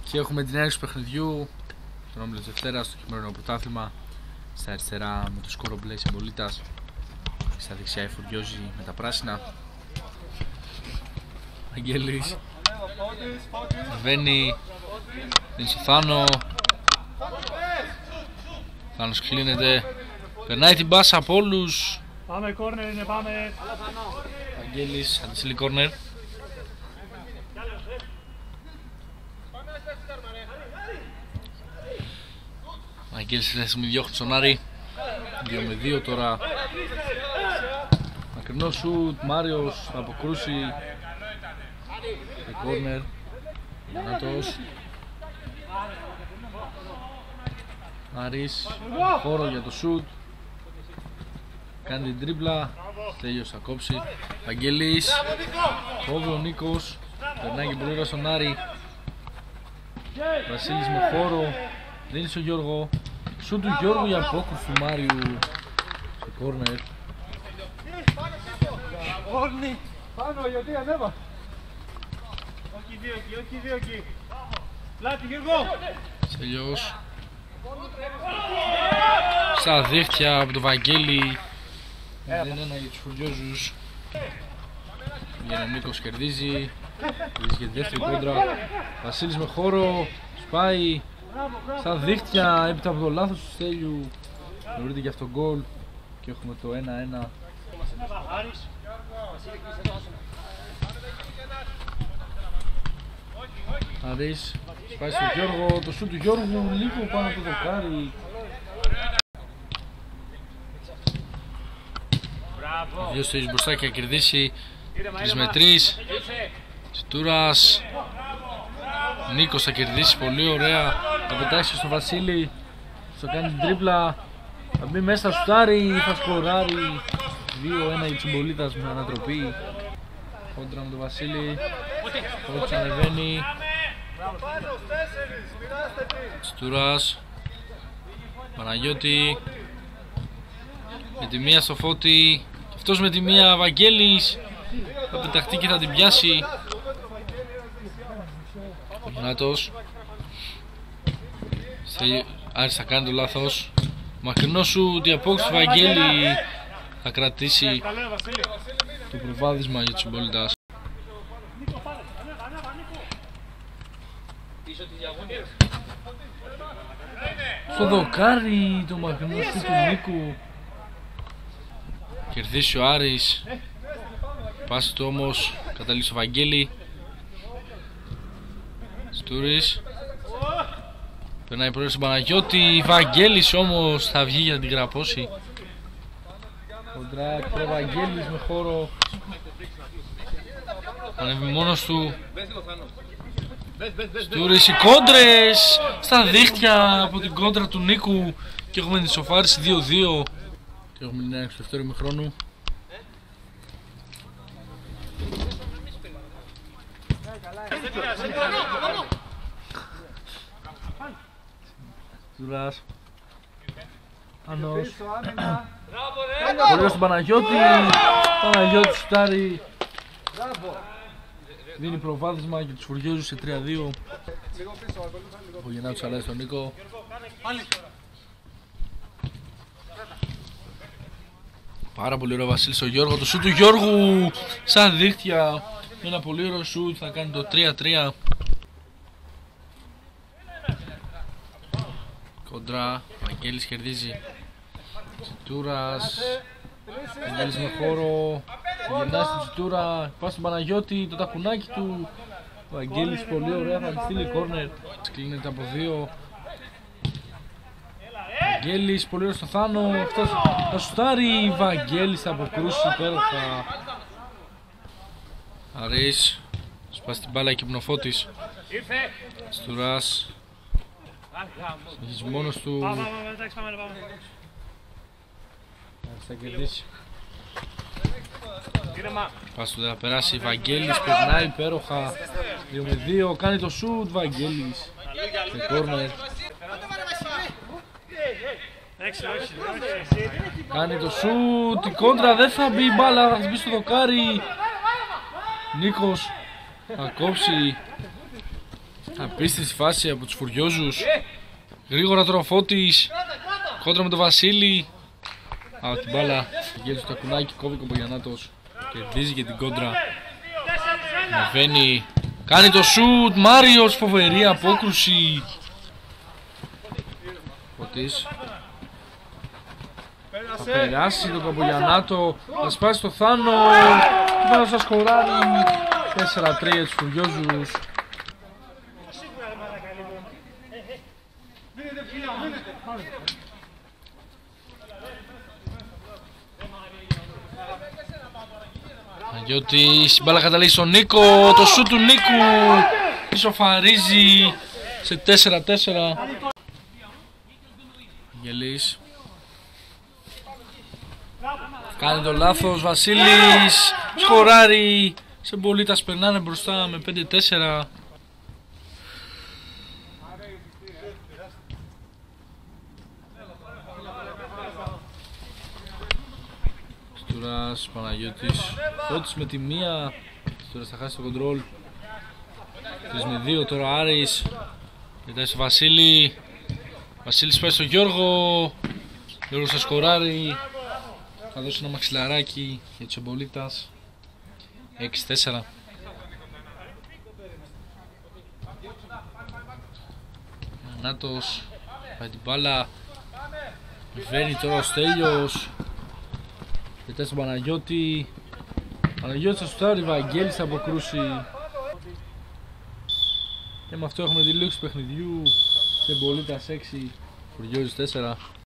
Και έχουμε την έναρξη του παιχνιδιού, τον όμιλο της Δευτέρας, στο χειμερινό πρωτάθλημα. Στα αριστερά με το σκόρο μπλε Συμπολίτας, στα δεξιά η Φουριόζη με τα πράσινα. Αγγέλης βαίνει, δίνει στο Θάνο. Θάνος κλείνεται, περνάει την μπάσα από όλους. Πάμε κόρνερ είναι, πάμε. Αγγέλης αντιστείλει κόρνερ. Αγγέλης στη θέση μου διώχνει στον Άρη. 2-2 τώρα. Μακρινό σουτ, Μάριος θα αποκρούσει. Το κόρνερ. Γιαννάτος. Άρης, χώρο για το σουτ. Κάνει την τρίπλα. Στέλιος θα κόψει. Αγγέλης. Κόβει ο Νίκος. Περνάει και πολύ ωραία στον Άρη. Βασίλης με χώρο. Δίνει στον Γιώργο. Σουτ του Γιώργου για απόκρουση του Μάριου. Σε κόρνερ. Όρνη, πάνω γιατί ανέβα. Όχι δύο εκεί, όχι δύο εκεί. Πλάτη Γιώργο. Στέλιος. Στα δίχτυα από τον Βαγγέλη. 0-1 για τους Φουριόζους. Γιαννίκος κερδίζει. Κερδίζει και τη δεύτερη κόντρα. Βασίλης με χώρο. Σπάει στα δίχτυα έπειτα από το λάθος του Στέλιου. Γνωρίζετε και αυτό γκολ. Και έχουμε το 1-1. Άρης σπάει στο Γιώργο. Το σουτ του Γιώργου λίγο πάνω από το δοκάρι. Δύο Στέλιους μπροστά και θα κερδίσει. 3-3. Τσιτούρας. Νίκος θα κερδίσει πολύ ωραία. Θα πετάξει στο Βασίλη. Θα κάνει την τρίπλα. Θα μπει μέσα στο Στάρι. Θα σκοράρει. 2-1 η Συμπολίτας με ανατροπή. Κόντρα με τον Βασίλη. Κόντς ανεβαίνει. Τσιτούρας. Παναγιώτη. Με τη μία στο Φώτη. Και αυτός με τη μία Βαγγέλης. Θα πεταχτεί και θα την πιάσει. Ο Γιαννάτος. Άρης θα κάνει το λάθος. Μακρινό σου τη απόκριση του Βαγγέλη. Θα κρατήσει το προβάδισμα για τους Συμπολίτας. Στο δοκάρι το μακρινό σου του Νίκου. Κερδίσει ο Άρης. Πάση του όμως καταλήγει στο Βαγγέλη. Στούρης. Περνάει πρώτα στον Παναγιώτη. Βαγγέλης όμως θα βγει για να την γραπώσει. Κοντρά και ο Βαγγέλης με χώρο. Ανέβει μόνος του. Στούρης, οι κόντρες στα δίχτυα από την κόντρα του Νίκου. Και έχουμε την ισοφάριση 2-2. Και έχουμε την έναρξη του δεύτερου ημιχρόνου. Ζουράς. Άνος. Πολύ στον Παναγιώτη. Παναγιώτη σουτάρει. Δίνει προβάδισμα για τους Φουριόζους σε 3-2. Ο Γεννάτος αλλάζει στον Νίκο. Πάρα πολύ ωραίο Βασίλης ο Γιώργο. Το σουτ του Γιώργου σαν δίχτυα. Ένα πολύ ωραίο σουτ, θα κάνει το 3-3. Κοντρά, Βαγγέλης κερδίζει. Τσιτούρας. Βαγγέλης με χώρο. Γυρνάει στην Τσιτούρα. Πάει στον Παναγιώτη, το τακουνάκι του. Βαγγέλης πολύ ωραία, θα τη στείλει κόρνερ. Κλείνεται από 2. Βαγγέλης πολύ ωραίο στο Θάνο. Αυτός θα σουτάρει. Βαγγέλης θα αποκρούσει υπέροχα. Άρης. Σπάσει την μπάλα και Πνοφώτης. Στουράς. Συνεχίζει μόνος του. Θα κερδίσει. Πας του θα περάσει. Βαγγέλης περνάει υπέροχα. 2-2. Κάνει το σουτ. Βαγγέλης σε κόρνερ. Κάνει το σουτ. Η κόντρα δεν θα μπει η μπάλα. Θα μπει στο δοκάρι. Νίκος θα κόψει. Απίστευτη φάση από τους Φουριόζους. Γρήγορα τώρα ο Φώτης. Κόντρα με τον Βασίλη. Από την μπάλα. Γέλει στο τακουνάκι, κόβει ο Κομπογιαννάτος. Κερδίζει και την κόντρα. Ανεβαίνει. Κάνει το σουτ. Μάριος, φοβερή απόκρουση. Φώτης. Θα περάσει τον Κομπογιαννάτο. Θα σπάσει το Θάνο. Και πάνω θα σκοράρει. 4-3 τους Φουριόζους. Παναγιώτης, η μπάλα καταλήγει στον Νίκο, το σουτ του Νίκου ισοφαρίζει σε 4-4. Γελής. Κάνει το λάθος, Βασίλης, σκοράρει, σε Μπολίτας περνάνε μπροστά με 5-4. Στουράς, Παναγιώτης, Φώτης με τη μία. Στουράς θα χάσει το κοντρόλ. 3-2 τώρα Άρης. Κοιτάει στο Βασίλη. Βασίλης πάει στο Γιώργο. Γιώργος θα σκοράρει. Θα δώσει ένα μαξιλαράκι για τους Εμπολίτας. 6-4. Νάτος πάει την μπάλα. Βαίνει τώρα ο Στέλιος. Κοιτάει στον Παναγιώτη. Παναγιώτης θα σουτάρει, Βαγγέλης θα αποκρούσει. Και με αυτό έχουμε τη λήξη του παιχνιδιού. Σε Εμπολίτας 6, Φουριόζους 4.